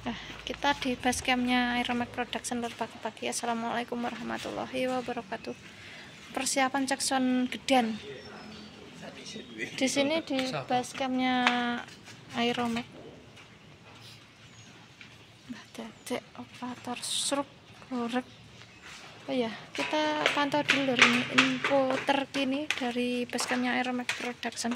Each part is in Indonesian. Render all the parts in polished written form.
Nah, kita di basecampnya Aeromax Production pagi-pagi. Assalamualaikum warahmatullahi wabarakatuh. Persiapan cek sound gedan. Di sini di basecampnya Aeromax. Mbah Dadek operator struk lorek. Oh ya, kita pantau dulu ini info terkini dari basecampnya Aeromax Production.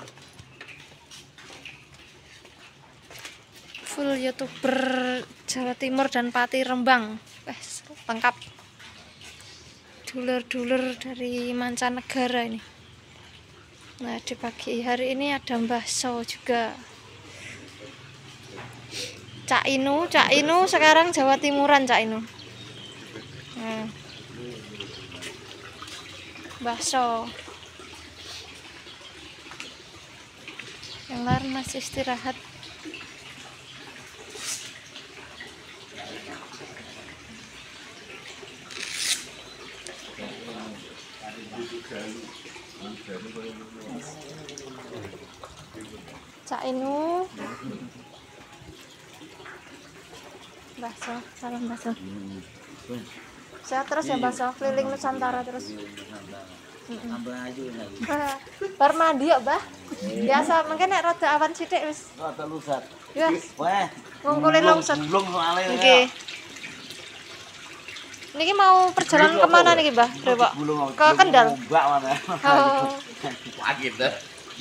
Full YouTuber Jawa Timur dan Pati Rembang, lengkap. Dulur-dulur dari mancanegara ini. Nah, di pagi hari ini ada Mbah So juga. Cak Inu sekarang Jawa Timuran Cak Inu. Nah, Mbah So. Yang lain masih istirahat. Cak Inu, bakso, salam bakso. Sehat terus ya bakso, keliling Nusantara terus. Bar mandi ya, Mbah. Biasa mungkin nek rada awan sithik wis. Rada lusat. Ya. Wah, Ngungkuli lungsut. Belum soalnya. Nggih. Niki mau perjalanan kemana niki, Mbah? Brewok. Ke Kendal. Mbak mana? Oh. Pagi dah.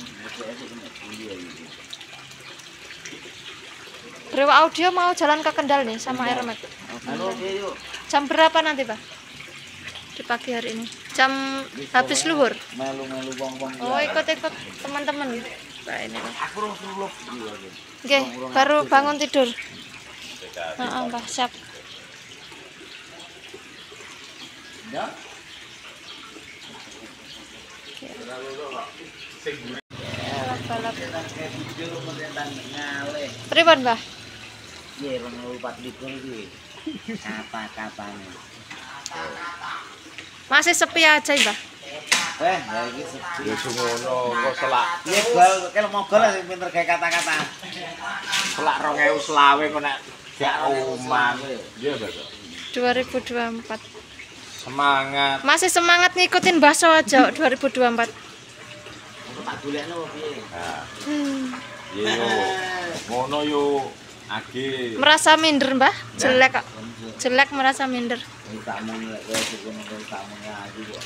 Brewok Audio mau jalan ke Kendal nih sama Aeromax. Halo, yuk. Jam berapa nanti, Pak? Di pagi hari ini. Jam habis luhur. Melu-melu bong-bong. Oh, ikut-ikut teman-teman. Nah, ini. Aku rusuh. Oke, baru bangun tidur. Heeh, Mbah, siap. Ya. Balap. Kayak video pemerintahan ngalih. Pripun, Mbah? Iya, 24 iki. Kata-katane. Masih sepi aja, Mbah. Ya iki sepi. Ya ngono kok selak. Iya, gol, kalau mogol sing pinter gawe kata-kata. Selak 2020 kok nek gak oman. Iya, Mbak. 2024. Semangat. Masih semangat ngikutin bakso aja 2024. Aku tak golekno piye? Nah, iya yo. Ngono yo. Agi. Merasa minder, Mbah? Jelek kok. Jelek merasa minder. Tamu lek kowe ngono tamu aja kok.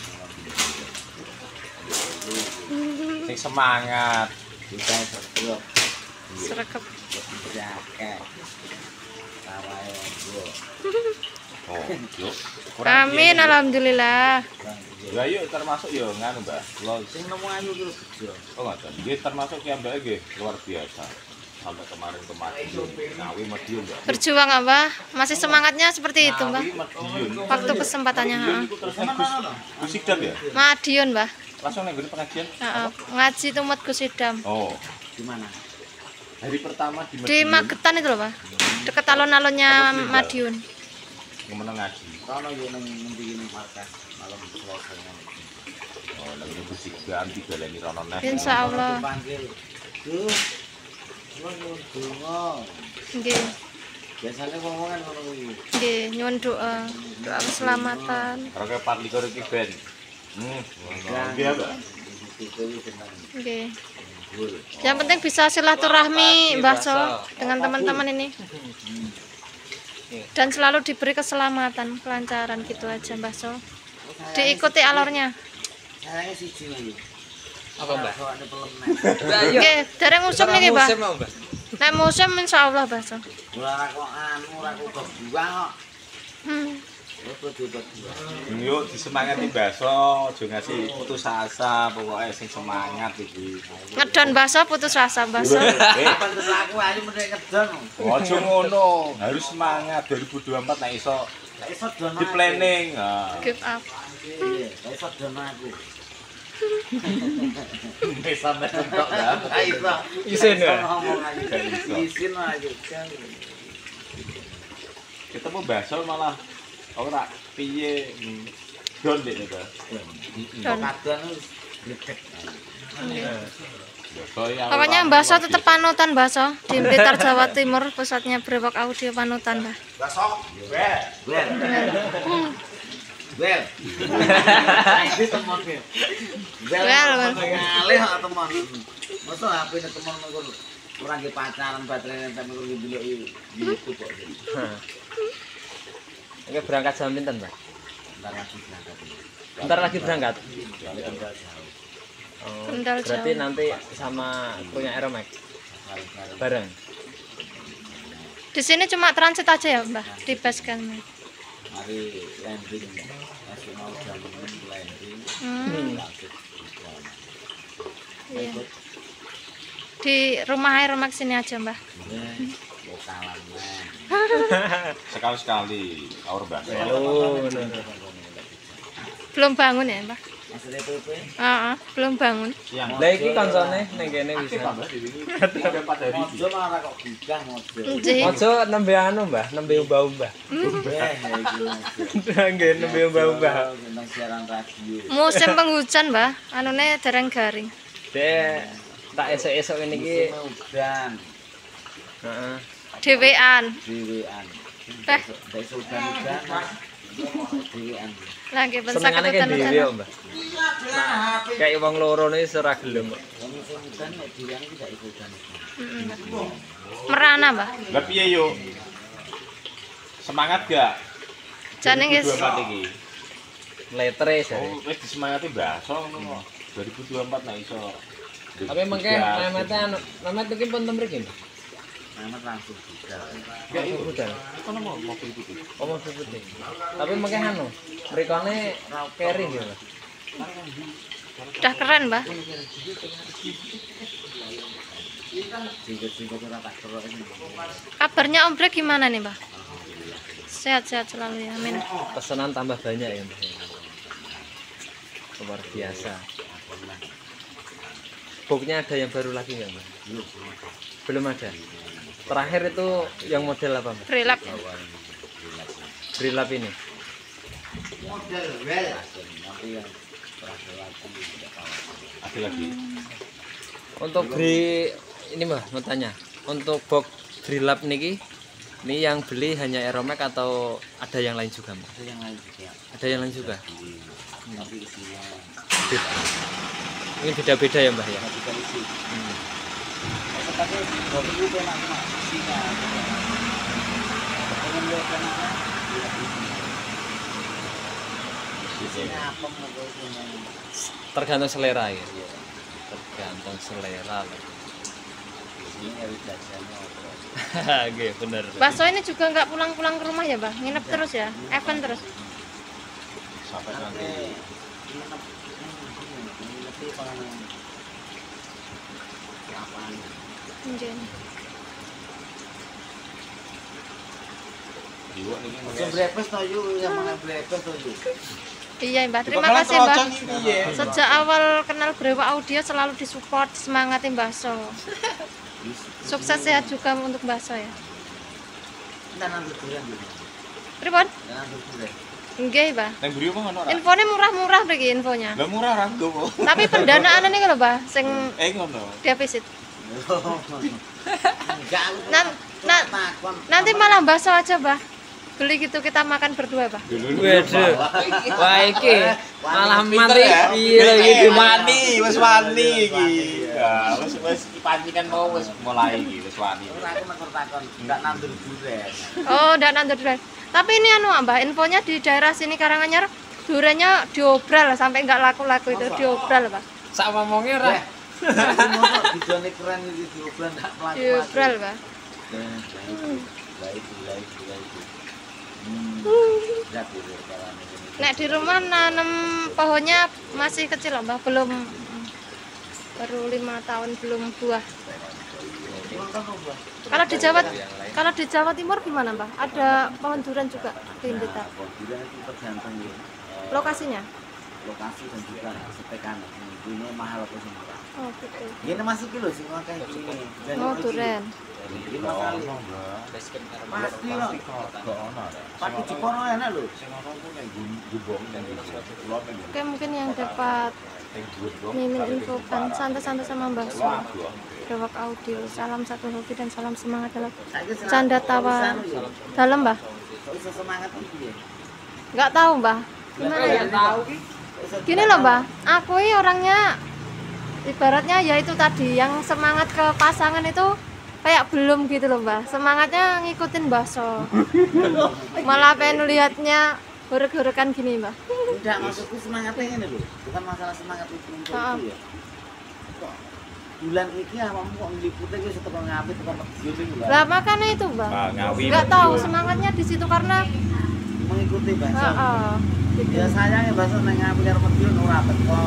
Sing semangat. Kita sergap. Sregep. Jaket. Tawae yo. Oh, yo. Amin, alhamdulillah. Ya yuk termasuk yo nganu, Mbak. Lo Sing nemu ayu ki bejo. oh ngoten. Nggih termasuk ki ambek nggih luar biasa. Sampai kemarin Ngawi Madiun, Mbak. Berjuang, Mbah. Masih semangatnya seperti itu, Mbah. Ngawi Madiun. Waktu kesempatannya, heeh. Iku terus Gus Sidam ya? Madiun, Mbah. Langsung nek nggone pengajian. Heeh, ngaji tumut Gus Idam. Oh, Di mana? hari pertama di Di Madiun. Magetan itu loh, Pak. Dekat alun-alunnya Madiun. Ngomong ngaji. Kono yo nang ngendi ning markas malam Selasa ngono. Oh, lagi Gus Sidam dibaleni rono neh. Insya Allah. Panggil. Duh. Lu donga. Nggih, Biasanya ngomongan ngono iki. nggih, nyuwun doa keselamatan. Karo ke 24 iki ben. Nggih, Mbak. Itu tentang Nggih. gol. Yang penting bisa silaturahmi, Mbah So, dengan teman-teman ini. Dan selalu diberi keselamatan, kelancaran gitu aja, Mbah So. Diikuti alurnya. Sayangnya siji lagi. Apa, Mbak? Soalnya pelem nek. Nggih, dereng musim niki, Mbah. Musim, Mbak. Nek musim insyaallah, Mbah So. Ora kok anu ora kok buang kok. Hmm. Opo dibuat. Yuk disemangati bakso, aja ngasih putus asa, pokoknya sing semangat iki. Ngedon bakso putus asa, Mbah So. Pantes aku ayo mendek ngedon. Aja ngono, harus semangat 2024 nek iso Gak iso dono. di planning. Nah, Give up. Iya, gak iso dono aku. wis sampe entok lah. Gak iso. Isin ya? Ngomong aja. Gak iso. Isin aja. Ketemu bakso malah ora piye don dek nek. Don. Kadang wis gledek. Pokoknya bakso tetap panutan bakso di Blitar Jawa Timur, pusatnya Brewok Audio panutan, Mbah. Well. Well. Iki temen iki. Well. Ngalih kok temen. Mosok HP-ne temen mengko ora nggih pacaran baterainya sampe mengko ndelok YouTube kok. Oke, berangkat jam pinten, Mbak? Bentar lagi berangkat. Bentar lagi berangkat. Oh, Kendal berarti jauh. nanti sama punya Aeromax bareng. Di sini cuma transit aja ya, Mbah, di base camp. Mari landing. Masih mau jam landing. Lanjut. Iya. Di rumah Aeromax sini aja, Mbah. Lokalan men. Sekali-sekali sahur bakso. Halo. Belum bangun ya, Mbah? Maksudnya PP? Belum bangun. Siang. Lah iki kancane ning kene Aktif bisa. Mbak di sini. Ada 4 hari. Mojo malah kok gigah mojo. Nggih. Ojo nembe anu, Mbah, nembe umbah-umbah. Nggih, nembe umbah-umbah. Tentang siaran radio. Musim penghujan, Mbah. Anune dereng garing. Dek, tak esuk-esuk ngene iki. Musim udan. Heeh. Dhewean. Dewean. Teh. Besok udan-udan. Dewean. Lagi ben Senengane saged ke dhewe, udan-udan. Mbah. Kayak wong loro nih ora gelem. Musim udan nek dewean iki gak iso udan. Merana, Mbah. Lah piye yo? Semangat gak? Jane wis 2024 iki. Letere jare. Oh, wis disemangati bakso ngono kok. 2024 nek iso. Tapi mengke Mehmet anu, Mehmet iki pun mriki. Mehmet langsung juga. Gak iso. Udan. Kono mau mobil putih. Oh, mobil putih. Tapi mengke anu, mrikone carry gitu. udah keren, Mbah. Singkat-singkat ora tak kerok ini. Kabarnya Om Brek gimana nih, Mbah? Sehat-sehat selalu ya. Amin. Pesanan tambah banyak ya, Mbah. Luar biasa. Booknya ada yang baru lagi nggak, Mbak? Belum ada. Terakhir itu yang model apa, Mbak? Relap ya. Relap ini. Model well. Nanti yang terakhir lagi tidak tahu. Ada lagi. Untuk ini Mbak, mau tanya. Untuk box Relap niki, ini yang beli hanya Aeromax atau ada yang lain juga, Mbak? Ada yang lain juga. Ada yang lain juga. Tapi isinya Ini beda-beda ya, Mbak ya. nggak bisa isi. Tapi kalau itu enak cuma isinya. Kalau lihat enaknya, lihat isinya. Isinya apa mau isinya? Tergantung selera ya. Tergantung selera. Isinya harus jajannya apa? Oke, bener. Bakso ini juga nggak pulang-pulang ke rumah ya, Mbah? Nginep terus ya? Event terus? Sampai nanti Nggih. jiwa niki Yang breakfast toh yuk, yang mana breakfast toh yuk. Iya, Mbah. Terima kasih, Mbah. Sejak awal kenal Brewok Audio selalu disupport, semangatin bakso. Sukses sehat juga untuk bakso ya. Dan ambil durian juga. Pripun? Dan ambil durian. Nggih, Mbah. nang buri apa ngono ora? Infonya murah-murah mriki infonya. Lah murah ra nggowo. Tapi pendanaan ini lho, Mbah, sing Ngono. defisit. Enggak. Nanti malah bakso aja, Mbah. Beli gitu kita makan berdua, Mbah. Waduh. Wah, iki malah Pinter mati. ya? Iya iki wani, wis wani iki. Ya, wis pancingan mau wis mulai iki, wis wani. Aku mau takon, enggak nandur durian. Oh, ndak nandur durian. Tapi ini anu, Mbah, infonya di daerah sini Karanganyar duriannya diobral sampai nggak laku-laku itu diobral, Pak. Sak ngomongnya ora. Mosok dijone keren iki diobran enggak mlaku. Diobral, Pak. Baik. Berat itu caranya. Nek di rumah nanam pohonnya masih kecil, loh, Mbah, belum baru 5 tahun belum buah. Kalau di Jawa Timur gimana, Mbah? Ada pohon durian juga di Blitar. Durian itu tergantung ya. Lokasinya? lokasi dan juga setekan. Ini mahal apa sih? Oh gitu. Ini masuk kilo sih makan ini. Oh duren. Ini masalah. Pasti loh. Pak Jeporo enak loh. Oke, mungkin yang dapat mimin infokan santai-santai sama Mbak Su. Brewok Audio. Salam satu hobi dan salam semangat dalam canda tawa dalam, Mbah. Kok bisa semangat iki ya? Nggak tahu, Mbah. Gimana ya? Tahu ki. Gini loh, Mbah. Aku ini orangnya ibaratnya ya itu tadi yang semangat ke pasangan itu kayak belum gitu loh, Mbah. Semangatnya ngikutin bakso. Malah pengen lihatnya horek-horekan gini, Mbah. Enggak, maksudku semangatnya ini loh. Bukan masalah semangat itu untuk itu ya. Kok bulan ini awakmu kok nglipute ki setelah ngapi tekan video iki lho. Lah makanya itu, Mbah. Ngawi. Nggak tahu semangatnya di situ karena Mengikuti bahasa. heeh. Ya sayangnya bahasa nang ngapi karo video ora teko.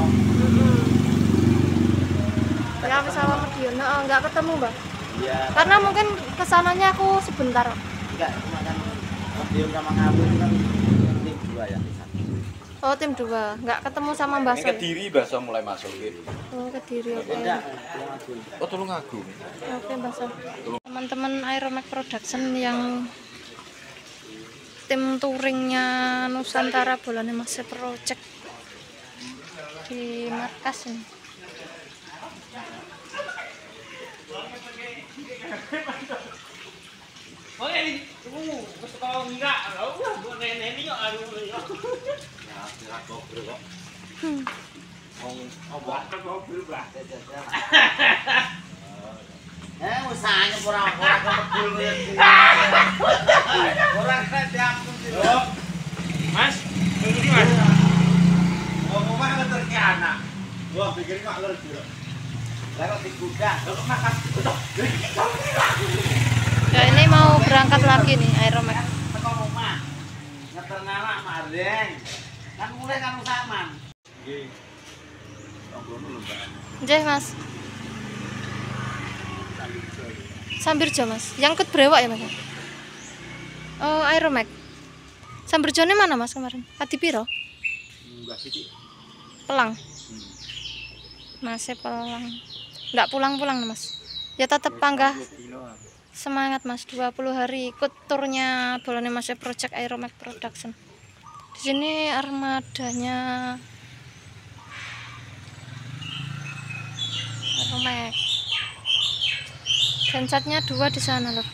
Ya sama Medion, nggak ketemu, Mbak. Iya. Karena mungkin kesananya aku sebentar. Enggak, cuma kan video sama ngapi itu kan tim dua ya di sana. Oh, tim 2, nggak ketemu sama Mbak Ini Soy. Kediri bahasa mulai masuk gitu. Oh, Kediri, oke. Enggak, yang aku. Oh, Tulungagung. Oke, Mbak Soy. Teman-teman Aeromax Production yang tim touringnya Nusantara Bolone Mas Project di markas ini. Usahanya pura-pura kemedul koyo ora kena diampun sih. Mas, ini Mas. Ngomong mah ngeter ki anak. Wah, pikirin kok lur jero. Lah kok digudak, kok makan. Ya, ini mau berangkat lagi nih Aeromax. Teko omah. Ngeter ngalah mareng. Kan mulai kan usaman. Nggih. Nggih, Mas. Sambirjo, Mas. Yang ikut brewok ya, Mas? Oh, Aeromax. Sambirjone mana, Mas, kemarin? Adi piro? Enggak sih. Pelang. Masih pelang. Enggak pulang-pulang, Mas. Ya tetap panggah. Semangat, Mas. 20 hari ikut turnya Bolone Mas Project Aeromax Production. Di sini armadanya Aeromax. Gensetnya 2 di sana loh.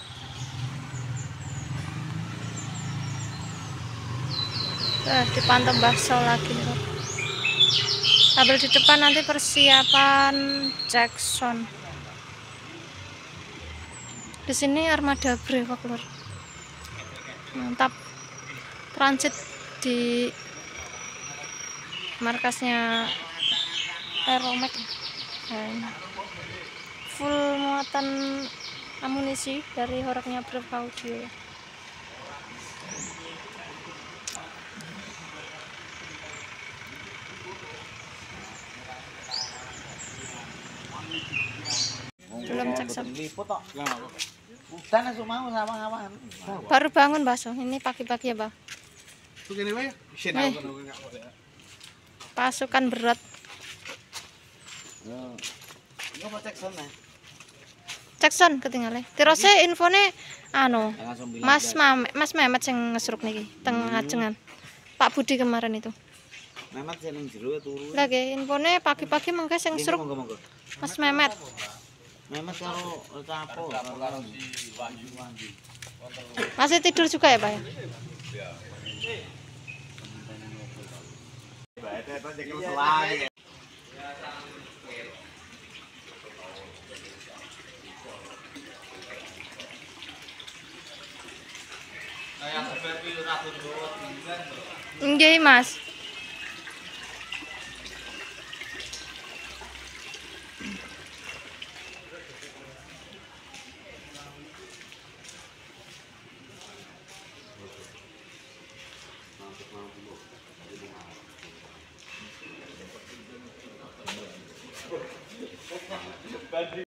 Dipantau bakso lagi loh. Sambil di depan nanti persiapan Jackson. Di sini armada brewok lor. Mantap. Transit di markasnya Aeromax. Full muatan amunisi dari horeknya Brewok Audio. Belum Jackson. Liput tok. Udan langsung mau sama ngawan. Baru bangun bakso. Ini pagi-pagi ya, Bang. Begini wae. Isin Eh. aku enggak boleh. Pasukan berat. Yo mau cek sana. Jackson ketinggalan. Terus infone anu Mas Mehmet sing ngesruk niki teng ajengan. Pak Budi kemarin itu. Mehmet sing ning jero turu. Lagi infone pagi-pagi mengke sing ngesruk Monggo-monggo. Mas Mehmet. Mehmet karo capo karo Masih tidur juga ya, Pak ya? Nggih, Mas.